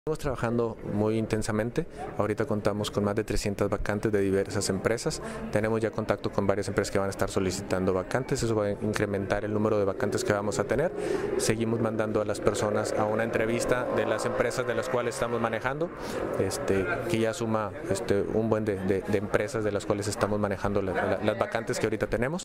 Estamos trabajando muy intensamente, ahorita contamos con más de 300 vacantes de diversas empresas, tenemos ya contacto con varias empresas que van a estar solicitando vacantes, eso va a incrementar el número de vacantes que vamos a tener. Seguimos mandando a las personas a una entrevista de las empresas de las cuales estamos manejando, que ya suma un buen de empresas de las cuales estamos manejando las vacantes que ahorita tenemos.